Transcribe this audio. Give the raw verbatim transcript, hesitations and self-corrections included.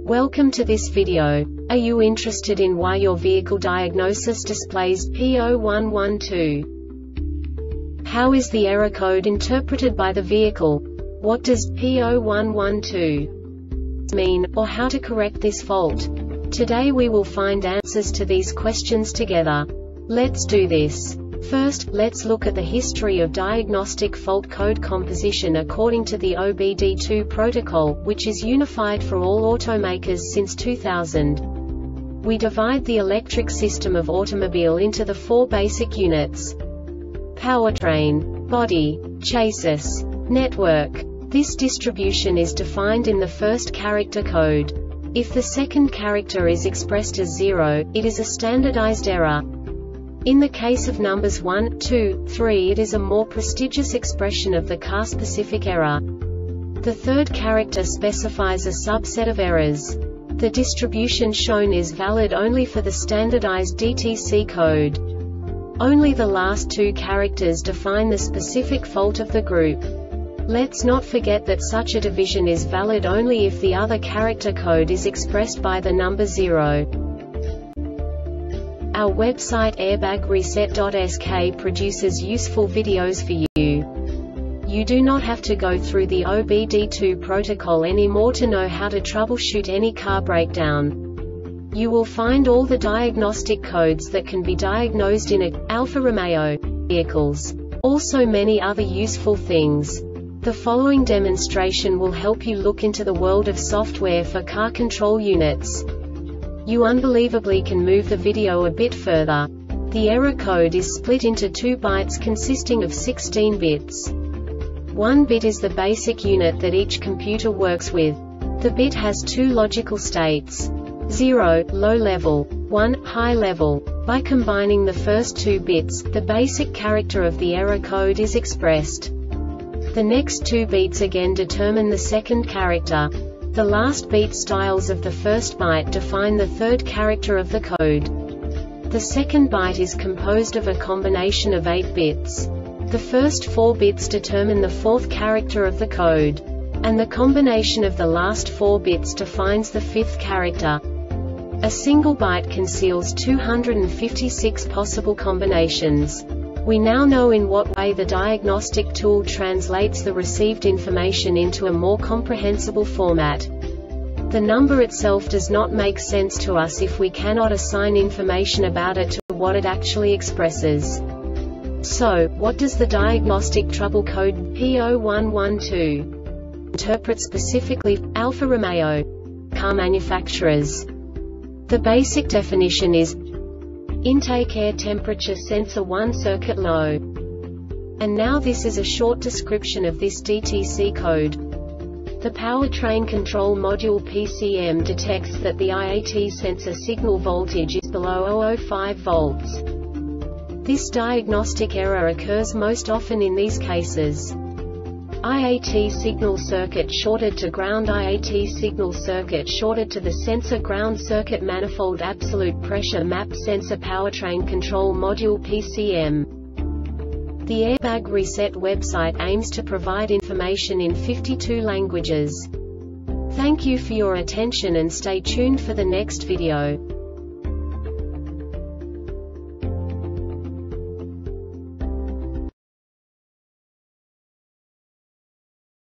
Welcome to this video. Are you interested in why your vehicle diagnosis displays P zero one one two? How is the error code interpreted by the vehicle? What does P zero one one two mean, or how to correct this fault? Today we will find answers to these questions together. Let's do this. First, let's look at the history of diagnostic fault code composition according to the O B D two protocol, which is unified for all automakers since two thousand. We divide the electric system of automobile into the four basic units: powertrain, body, chassis, network. This distribution is defined in the first character code. If the second character is expressed as zero, it is a standardized error. In the case of numbers one, two, three, it is a more prestigious expression of the car-specific error. The third character specifies a subset of errors. The distribution shown is valid only for the standardized D T C code. Only the last two characters define the specific fault of the group. Let's not forget that such a division is valid only if the other character code is expressed by the number zero. Our website airbag reset dot S K produces useful videos for you. You do not have to go through the O B D two protocol anymore to know how to troubleshoot any car breakdown. You will find all the diagnostic codes that can be diagnosed in a Alfa Romeo vehicles. Also many other useful things. The following demonstration will help you look into the world of software for car control units. You unbelievably can move the video a bit further. The error code is split into two bytes consisting of sixteen bits. One bit is the basic unit that each computer works with. The bit has two logical states: zero, low level, one, high level. By combining the first two bits, the basic character of the error code is expressed. The next two bits again determine the second character. The last beat styles of the first byte define the third character of the code. The second byte is composed of a combination of eight bits. The first four bits determine the fourth character of the code. And the combination of the last four bits defines the fifth character. A single byte conceals two hundred fifty-six possible combinations. We now know in what way the diagnostic tool translates the received information into a more comprehensible format. The number itself does not make sense to us if we cannot assign information about it to what it actually expresses. So, what does the diagnostic trouble code P zero one one two interpret specifically for Alfa Romeo car manufacturers? The basic definition is intake air temperature sensor one circuit low. And now this is a short description of this D T C code. The powertrain control module P C M detects that the I A T sensor signal voltage is below zero point zero five volts. This diagnostic error occurs most often in these cases: I A T signal circuit shorted to ground, I A T signal circuit shorted to the sensor ground circuit, manifold absolute pressure map sensor, powertrain control module P C M. The Airbag Reset website aims to provide information in fifty-two languages. Thank you for your attention and stay tuned for the next video.